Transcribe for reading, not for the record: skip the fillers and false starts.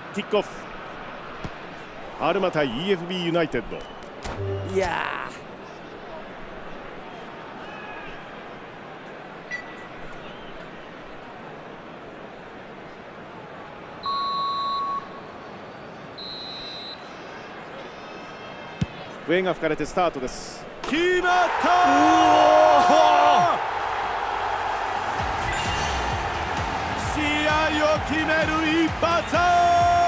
キックオフ。パルマ対 EFB ユナイテッド。 いや笛が吹かれてスタートです。 決まった。試合を決める一発。